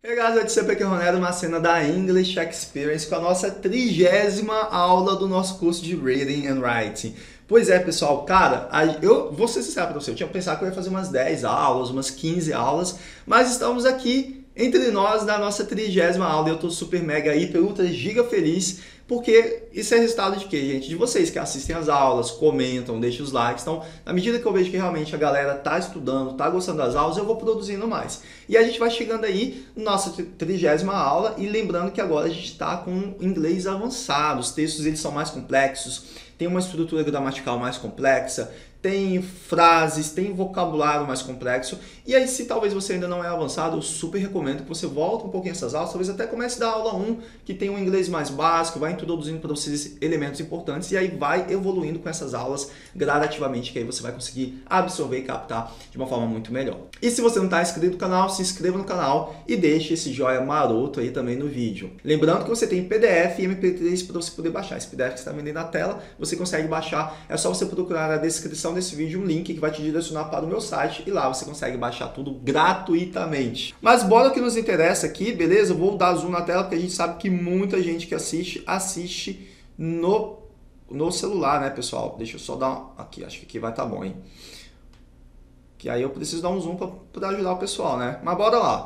Hey guys, it's Peque Ronero, uma cena da English Experience com a nossa 30ª aula do nosso curso de Reading and Writing. Pois é, pessoal, cara, eu vou ser sincero pra você, eu tinha pensado que eu ia fazer umas 10 aulas, umas 15 aulas, mas estamos aqui entre nós na nossa 30ª aula e eu tô super mega, hiper, ultra, giga feliz, porque isso é resultado de quê, gente? De vocês que assistem as aulas, comentam, deixam os likes. Então, na medida que eu vejo que realmente a galera tá estudando, tá gostando das aulas, eu vou produzindo mais. E a gente vai chegando aí na nossa 30ª aula e lembrando que agora a gente está com inglês avançado. Os textos eles são mais complexos, tem uma estrutura gramatical mais complexa, tem frases, tem vocabulário mais complexo. E aí, se talvez você ainda não é avançado, eu super recomendo que você volte um pouquinho essas aulas, talvez até comece da aula 1, que tem um inglês mais básico, vai introduzindo para vocês elementos importantes e aí vai evoluindo com essas aulas gradativamente, que aí você vai conseguir absorver e captar de uma forma muito melhor. E se você não está inscrito no canal, se inscreva no canal e deixe esse joinha maroto aí também no vídeo. Lembrando que você tem PDF e MP3 para você poder baixar. Esse PDF que está vendo aí na tela, você consegue baixar, é só você procurar na descrição desse vídeo um link que vai te direcionar para o meu site e lá você consegue baixar tudo gratuitamente. Mas bora o que nos interessa aqui, beleza? Eu vou dar zoom na tela porque a gente sabe que muita gente que assiste no celular, né, pessoal? Deixa eu só dar aqui, acho que aqui vai estar bom, hein? Que aí eu preciso dar um zoom para ajudar o pessoal, né? Mas bora lá.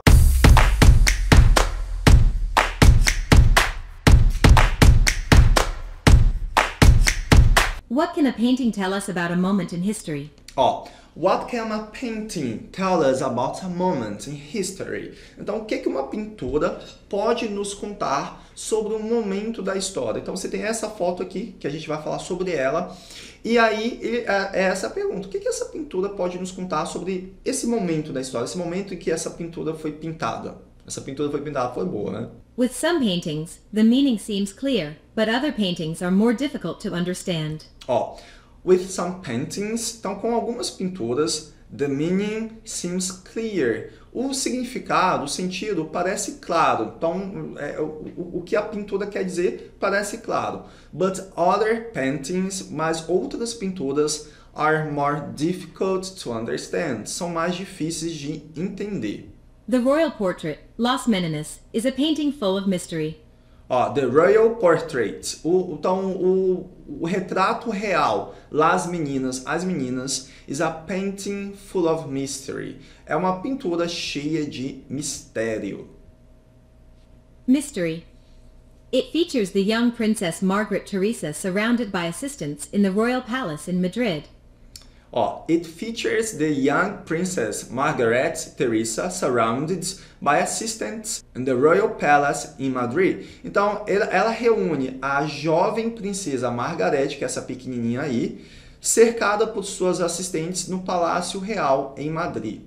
What can a painting tell us about a moment in history? Ó, what can a painting tell us about a moment in history? Então, o que uma pintura pode nos contar sobre um momento da história? Então, você tem essa foto aqui, que a gente vai falar sobre ela. E aí, é essa a pergunta. O que essa pintura pode nos contar sobre esse momento da história? Esse momento em que essa pintura foi pintada. Essa pintura foi pintada, foi boa, né? With some paintings, the meaning seems clear, but other paintings are more difficult to understand. Ó, with some paintings, então com algumas pinturas, the meaning seems clear. O significado, o sentido parece claro. Então, o que a pintura quer dizer parece claro. But other paintings, mas outras pinturas, are more difficult to understand. São mais difíceis de entender. The royal portrait, Las Meninas, is a painting full of mystery. Ó, The Royal Portrait, o retrato real, Las Meninas, as meninas, is a painting full of mystery. É uma pintura cheia de mistério. Mystery. It features the young Princess Margaret Theresa surrounded by assistants in the royal palace in Madrid. Ó, it features the young Princess Margaret Theresa surrounded by assistants in the Royal Palace in Madrid. Então, ela reúne a jovem princesa Margaret, que é essa pequenininha aí, cercada por suas assistentes no Palácio Real em Madrid.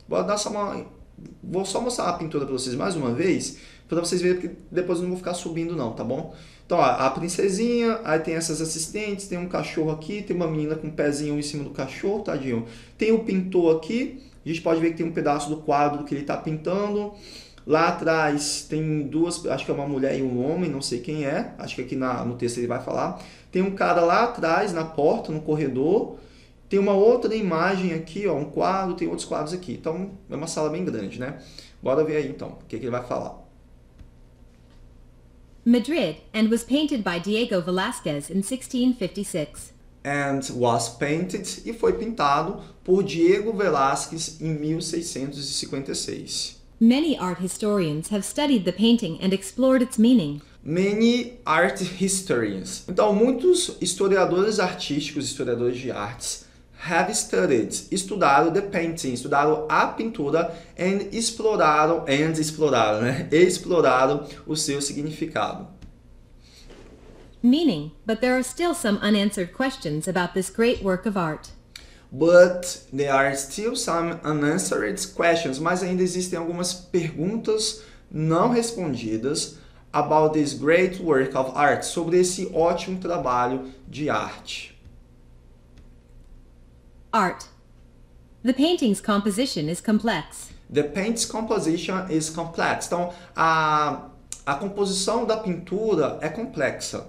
Vou só mostrar a pintura para vocês mais uma vez, para vocês verem, porque depois eu não vou ficar subindo não, tá bom? Então, ó, a princesinha, aí tem essas assistentes, tem um cachorro aqui, tem uma menina com um pezinho em cima do cachorro, tadinho. Tem o pintor aqui, a gente pode ver que tem um pedaço do quadro que ele está pintando. Lá atrás tem duas, acho que é uma mulher e um homem, não sei quem é, acho que aqui no texto ele vai falar. Tem um cara lá atrás, na porta, no corredor. Tem uma outra imagem aqui, ó, um quadro, tem outros quadros aqui. Então, é uma sala bem grande, né? Bora ver aí, então, o que ele vai falar. Madrid, and was painted by Diego Velázquez in 1656. And was painted, e foi pintado por Diego Velázquez em 1656. Many art historians have studied the painting and explored its meaning. Many art historians. Então, muitos historiadores artísticos, historiadores de artes, have studied, estudaram the painting, estudaram a pintura and exploraram o seu significado. Meaning, but there are still some unanswered questions about this great work of art. But there are still some unanswered questions, mas ainda existem algumas perguntas não respondidas about this great work of art, sobre esse ótimo trabalho de arte. Art. The painting's composition is complex. The paint's composition is complex. Então, a composição da pintura é complexa.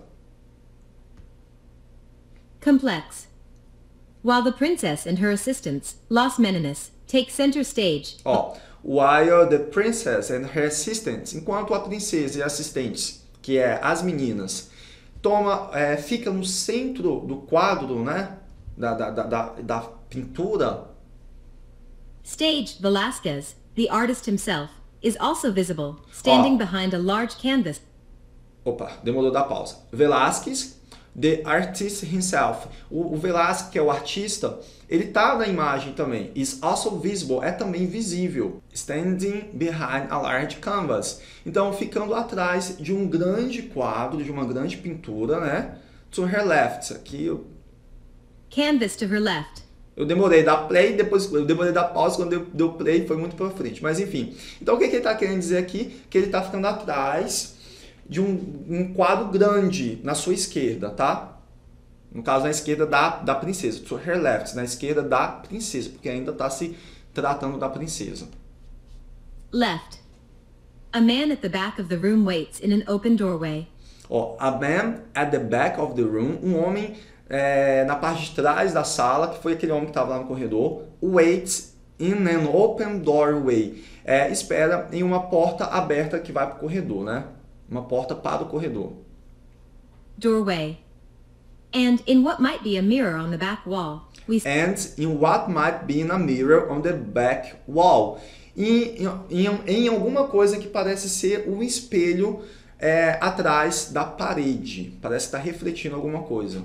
Complex. While the princess and her assistants, Las Meninas, take center stage. Ó, while the princess and her assistants, enquanto a princesa e assistentes, que é as meninas, fica no centro do quadro, né, da pintura. Staged Velázquez, the artist himself, is also visible, standing Ó. behind a large canvas. Opa, demorou da pausa. Velázquez, the artist himself. O Velázquez, que é o artista, ele tá na imagem também. Is also visible, é também visível. Standing behind a large canvas. Então, ficando atrás de um grande quadro, de uma grande pintura, né? To her left. Aqui Canvas to her left. eu demorei da play, depois eu demorei da pausa, quando deu play foi muito pra frente. Mas enfim. Então, o que ele está querendo dizer aqui? Que ele está ficando atrás de um quadro grande na sua esquerda, tá? No caso, na esquerda da princesa. To her left, na esquerda da princesa, porque ainda está se tratando da princesa. Left. A man at the back of the room waits in an open doorway. Ó, a man at the back of the room, um homem na parte de trás da sala, que foi aquele homem que estava lá no corredor, waits in an open doorway. Espera em uma porta aberta que vai para o corredor, né? Uma porta para o corredor. Doorway. And in what might be a mirror on the back wall, And in what might be in a mirror on the back wall. E em alguma coisa que parece ser um espelho atrás da parede. Parece estar refletindo alguma coisa.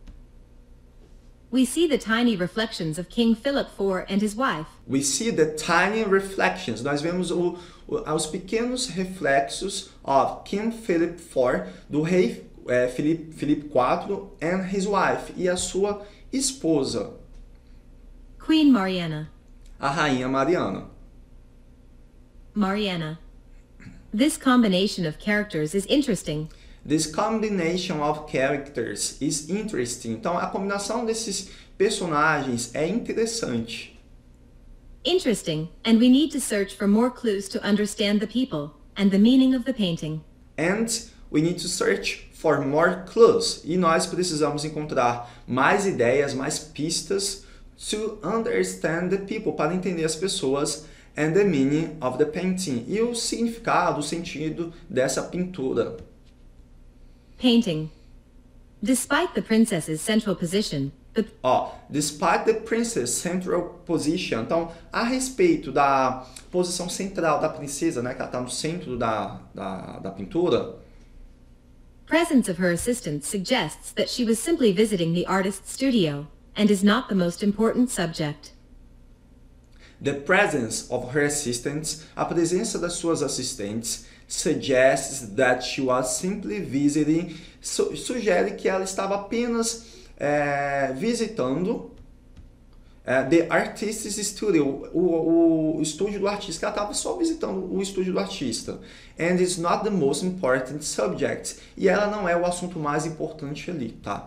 we see the tiny reflections of King Philip IV and his wife. We see the tiny reflections. Nós vemos os pequenos reflexos of King Philip IV, do rei Filipe IV, and his wife, e a sua esposa, Queen Mariana. a rainha Mariana. Mariana. This combination of characters is interesting. This combination of characters is interesting. Então, a combinação desses personagens é interessante. Interesting, and we need to search for more clues to understand the people and the meaning of the painting. And we need to search for more clues. E nós precisamos encontrar mais ideias, mais pistas to understand the people, para entender as pessoas, and the meaning of the painting, e o significado, o sentido dessa pintura. Painting. Despite the princess's central position, Despite the princess' central position. Então, a respeito da posição central da princesa, né, que ela está no centro da pintura, presence of her assistant suggests that she was simply visiting the artist's studio and is not the most important subject. the presence of her assistants, a presença das suas assistentes, suggests that she was simply visiting, sugere que ela estava apenas visitando the artist's studio, o estúdio do artista, que ela estava só visitando o estúdio do artista. And it's not the most important subject. E ela não é o assunto mais importante ali, tá?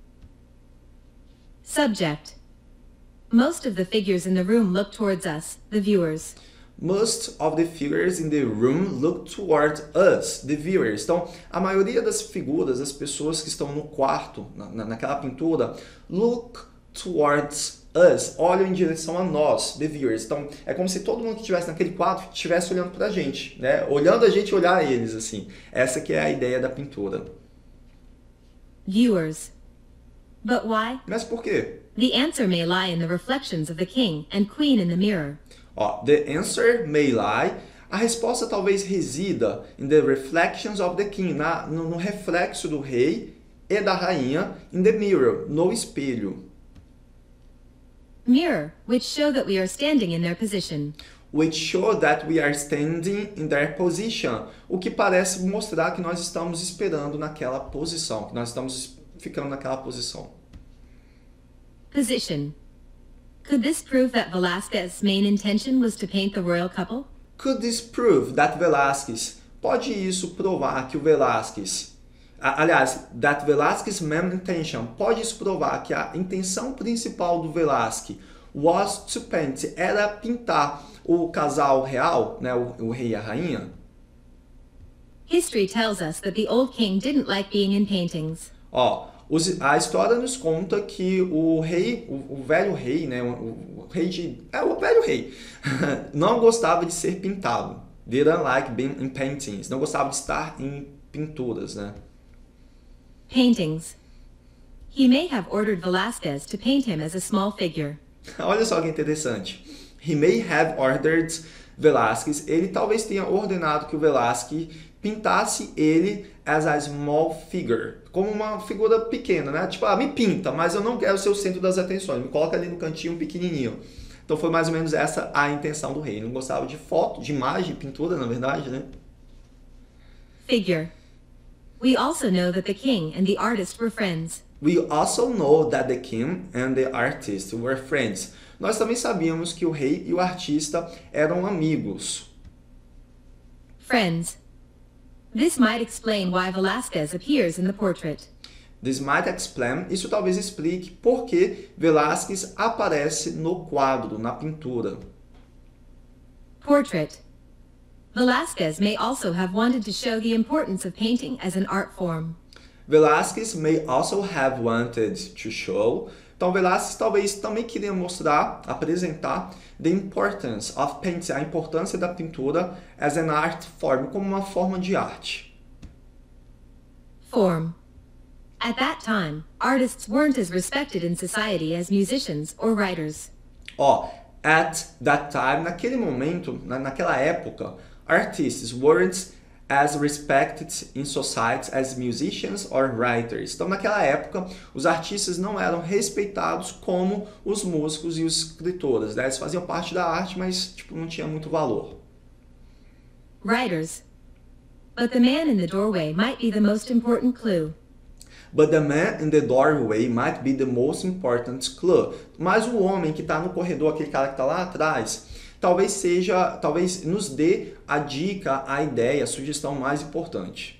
Subject. Most of the figures in the room look towards us, the viewers. Most of the figures in the room look toward us, the viewers. Então, a maioria das figuras, das pessoas que estão no quarto, naquela pintura, look towards us, olham em direção a nós, the viewers. Então, é como se todo mundo que estivesse naquele quadro estivesse olhando pra gente, né? Olhando a gente olhar eles, assim. Essa que é a ideia da pintura. Viewers. But why? Mas por quê? The answer may lie in the reflections of the king and queen in the mirror. The answer may lie. A resposta talvez resida in the reflections of the king, no reflexo do rei e da rainha, in the mirror, no espelho. Mirror, which show that we are standing in their position. Which show that we are standing in their position. O que parece mostrar que nós estamos esperando naquela posição, que nós estamos ficando naquela posição. Position. Could this prove that Velázquez's main intention was to paint the royal couple? Could this prove that Velázquez, pode isso provar que o Velázquez, aliás, that Velázquez's main intention, pode isso provar que a intenção principal do Velázquez was to paint, era pintar o casal real, né, o rei e a rainha? History tells us that the old king didn't like being in paintings. A história nos conta que o rei, o velho rei, né, o velho rei, não gostava de ser pintado. Didn't like being in paintings. Não gostava de estar em pinturas, né? Paintings. He may have ordered Velázquez to paint him as a small figure. Olha só que interessante. He may have ordered Velázquez. Ele talvez tenha ordenado que o Velázquez pintasse ele as a small figure, como uma figura pequena, né? Tipo, me pinta, mas eu não quero ser o centro das atenções, me coloca ali no cantinho pequenininho. Então foi mais ou menos essa a intenção do rei. Ele não gostava de foto, de imagem, pintura, na verdade, né? Figure. We also know that the king and the artist were friends. We also know that the king and the artist were friends. Nós também sabíamos que o rei e o artista eram amigos. Friends. This might explain why Velázquez appears in the portrait. This might explain, isso talvez explique por que Velázquez aparece no quadro, na pintura. Portrait. Velázquez may also have wanted to show the importance of painting as an art form. Velázquez may also have wanted to show. Então, Velázquez talvez também queria mostrar, apresentar the importance of painting, a importância da pintura as an art form, como uma forma de arte. Form. At that time, artists weren't as respected in society as musicians or writers. At that time, naquele momento, naquela época, artists weren't as respected in society as musicians or writers. Então, naquela época, os artistas não eram respeitados como os músicos e os escritores, né? Eles faziam parte da arte, mas não tinha muito valor. Writers. But the man in the doorway might be the most important clue. But the man in the doorway might be the most important clue. Mas o homem que está no corredor, aquele cara que está lá atrás, talvez nos dê a dica, a ideia, a sugestão mais importante.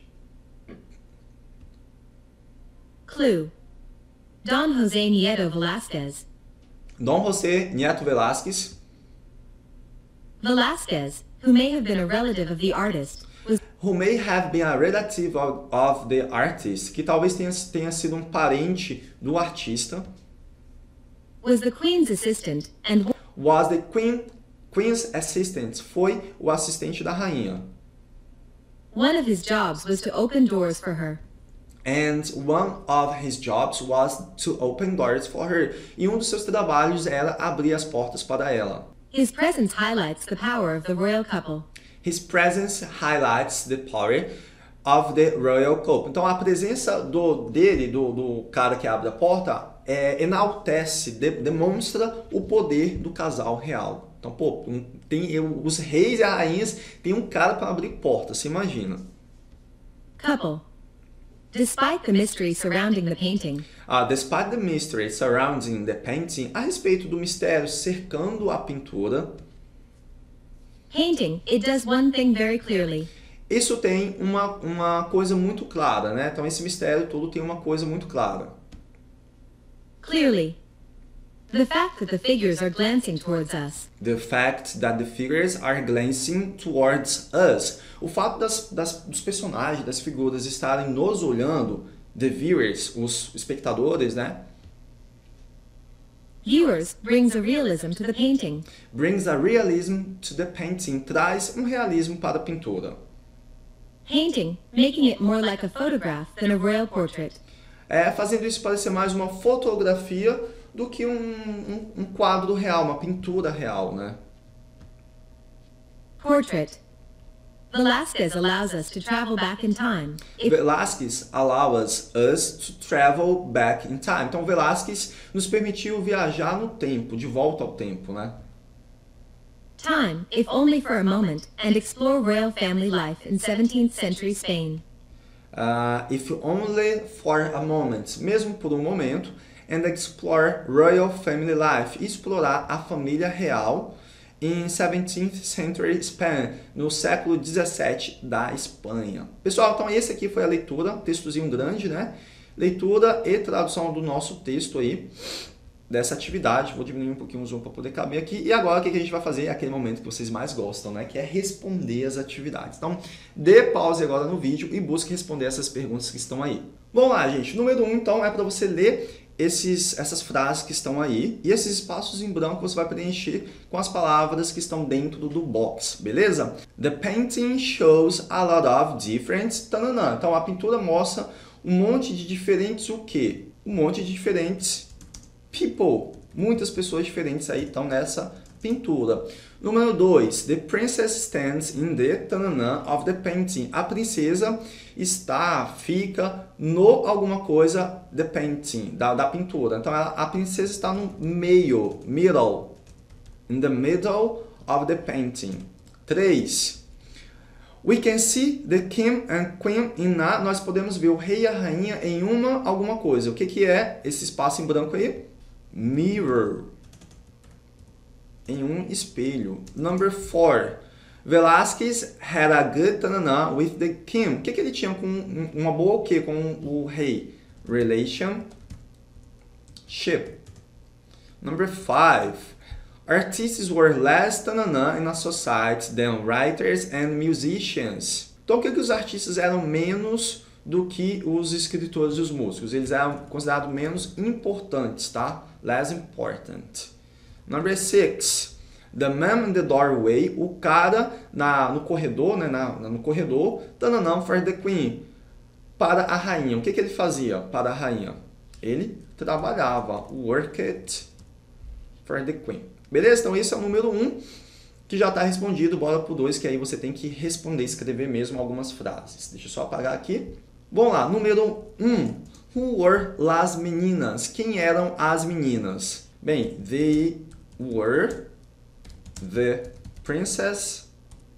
Clue. Don José Nieto Velázquez. Dom José Nieto Velázquez. Velázquez, who may have been a relative of the artist, Who may have been a relative of the artist, que talvez tenha sido um parente do artista. Was the queen's assistant and Was the queen's assistant, foi o assistente da rainha. one of his jobs was to open doors for her. And one of his jobs was to open doors for her. E um dos seus trabalhos era abrir as portas para ela. His presence highlights the power of the royal couple. His presence highlights the power of the royal couple. Então a presença do cara que abre a porta enaltece, demonstra o poder do casal real. Então, os reis e as rainhas têm um cara para abrir portas, se imagina. Couple. Despite the mystery surrounding the painting, Despite the mystery surrounding the painting, a respeito do mistério cercando a pintura, painting, it does one thing very clearly. isso tem uma coisa muito clara, né? Então esse mistério todo tem uma coisa muito clara. Clearly. The fact that the figures are glancing towards us. The fact that the figures are glancing towards us. O fato dos personagens, das figuras estarem nos olhando, the viewers, os espectadores, né? Viewers brings a realism to the painting. Brings a realism to the painting. Traz um realismo para a pintura. Painting, making it more like a photograph than a royal portrait. Fazendo isso parecer mais uma fotografia do que um quadro real, uma pintura real, né? Portrait. Velázquez allows us to travel back in time. Velázquez allows us to travel back in time. Então, Velázquez nos permitiu viajar no tempo, de volta ao tempo, né? Time, if only for a moment, and explore royal family life in 17th century Spain. If only for a moment, mesmo por um momento, and explore royal family life, explorar a família real em 17th century Spain, no século 17 da Espanha. Pessoal, então esse aqui foi a leitura, textozinho grande, né? Leitura e tradução do nosso texto aí. dessa atividade. Vou diminuir um pouquinho o zoom para poder caber aqui. E agora o que a gente vai fazer é aquele momento que vocês mais gostam, né? Que é responder as atividades. Então, dê pause agora no vídeo e busque responder essas perguntas que estão aí. Vamos lá, gente. Número 1, então, é para você ler essas frases que estão aí e esses espaços em branco você vai preencher com as palavras que estão dentro do box, beleza? The painting shows a lot of different... Tananã. Então, a pintura mostra um monte de diferentes o quê? Um monte de diferentes people. Muitas pessoas diferentes aí estão nessa pintura. Número 2. The princess stands in the tananã of the painting. A princesa fica no alguma coisa the painting, da pintura. Então, a princesa está no meio, middle. In the middle of the painting. 3. We can see the king and queen in a... Nós podemos ver o rei e a rainha em alguma coisa. O que é esse espaço em branco aí? Mirror. Em um espelho. Number 4. Velázquez had a good tanana with the king. O que ele tinha com uma boa o quê? Com o rei? Relationship. Number 5. Artists were less tanana in a society than writers and musicians. Então, o que os artistas eram menos do que os escritores e os músicos? Eles eram considerados menos importantes, tá? Less important. Number 6. The man in the doorway, o cara no corredor, né, no corredor, tananã for the queen, para a rainha. O que ele fazia para a rainha? Ele trabalhava, worked for the queen. Beleza? Então esse é o número 1, que já está respondido. Bora pro 2, que aí você tem que responder, escrever mesmo algumas frases. Deixa eu só apagar aqui. Vamos lá, número 1. Who were las meninas? Quem eram as meninas? Bem, they were the princess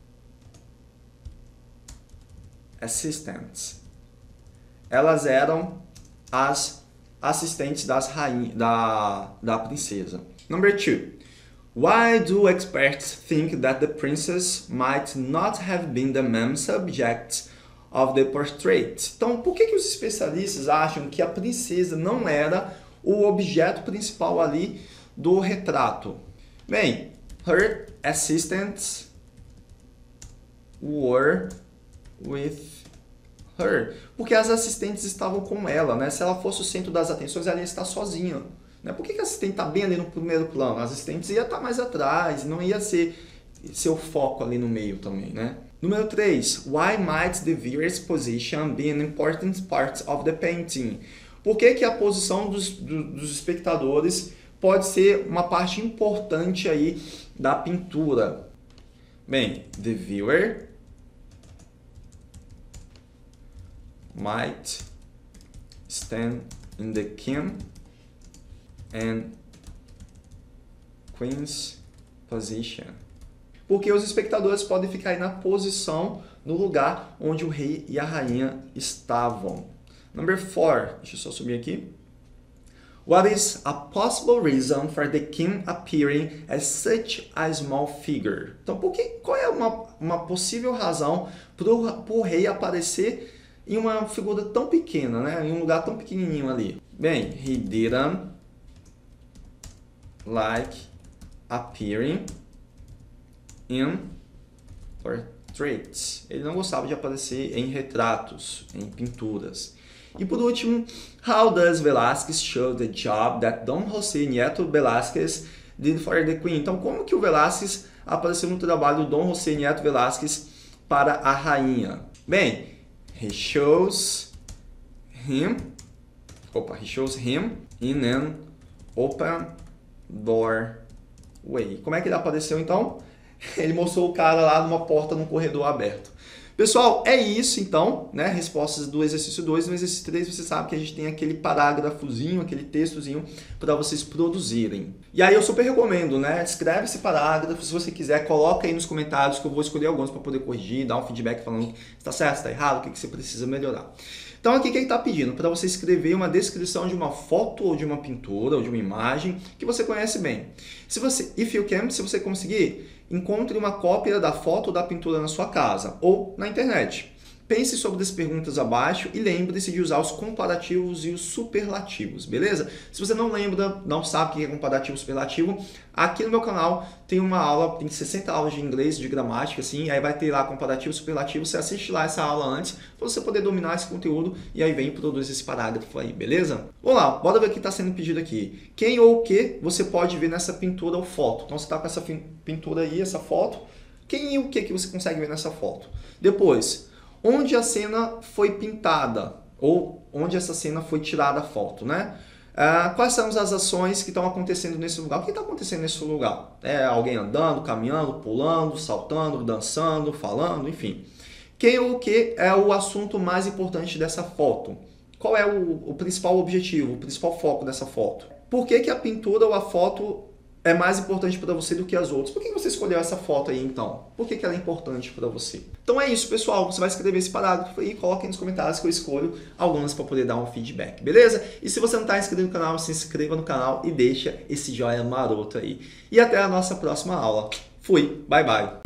assistants. Elas eram as assistentes da princesa. Number 2. Why do experts think that the princess might not have been the main subject of the portrait? Então, por que os especialistas acham que a princesa não era o objeto principal ali do retrato? Bem, her assistants were with her. Porque as assistentes estavam com ela, né? Se ela fosse o centro das atenções, ela ia estar sozinha. Né? Por que a assistente está bem ali no primeiro plano? As assistentes ia estar mais atrás, não ia ser seu foco ali no meio também, né? Número 3. Why might the viewer's position be an important part of the painting? Por que a posição dos espectadores pode ser uma parte importante aí da pintura? Bem, the viewer might stand in the king and queen's position. Porque os espectadores podem ficar aí na posição, no lugar onde o rei e a rainha estavam. Number 4. Deixa eu só subir aqui. What is a possible reason for the king appearing as such a small figure? Então, qual é uma possível razão para o rei aparecer em uma figura tão pequena, né? Em um lugar tão pequenininho ali? Bem, he didn't like appearing in portraits. Ele não gostava de aparecer em retratos, em pinturas. E por último, how does Velázquez show the job that Dom José Nieto Velázquez did for the Queen? Então, como que o Velázquez apareceu no trabalho do Dom José Nieto Velázquez para a rainha? Bem, he shows him in an open doorway. Como é que ele apareceu então? Ele mostrou o cara lá numa porta num corredor aberto. Pessoal, é isso então, né? Respostas do exercício 2. No exercício 3 você sabe que a gente tem aquele parágrafozinho, aquele textozinho para vocês produzirem. E aí eu super recomendo, né? Escreve esse parágrafo, se você quiser, coloca aí nos comentários que eu vou escolher alguns para poder corrigir, dar um feedback falando se está certo, se está errado, o que você precisa melhorar. Então aqui que ele está pedindo para você escrever uma descrição de uma foto ou de uma pintura ou de uma imagem que você conhece bem. Se você conseguir, encontre uma cópia da foto ou da pintura na sua casa ou na internet. Pense sobre as perguntas abaixo e lembre-se de usar os comparativos e os superlativos, beleza? Se você não lembra, não sabe o que é comparativo e superlativo, aqui no meu canal tem uma aula, tem 60 aulas de inglês, de gramática, assim, aí vai ter lá comparativo e superlativo, você assiste lá essa aula antes, para você poder dominar esse conteúdo e aí vem e produz esse parágrafo aí, beleza? Vamos lá, bora ver o que está sendo pedido aqui. Quem ou o que você pode ver nessa pintura ou foto? Então você está com essa pintura aí, essa foto, quem e o que você consegue ver nessa foto? Depois, onde a cena foi pintada ou onde essa cena foi tirada a foto, né? Quais são as ações que estão acontecendo nesse lugar? O que está acontecendo nesse lugar? É alguém andando, caminhando, pulando, saltando, dançando, falando, enfim. Quem ou o que é o assunto mais importante dessa foto? Qual é o principal objetivo, o principal foco dessa foto? Por que a pintura ou a foto é mais importante para você do que as outras? Por que você escolheu essa foto aí, então? Por que ela é importante para você? Então é isso, pessoal. Você vai escrever esse parágrafo aí e coloca aí nos comentários que eu escolho algumas para poder dar um feedback, beleza? E se você não está inscrito no canal, se inscreva no canal e deixa esse joinha maroto aí. E até a nossa próxima aula. Fui, bye bye!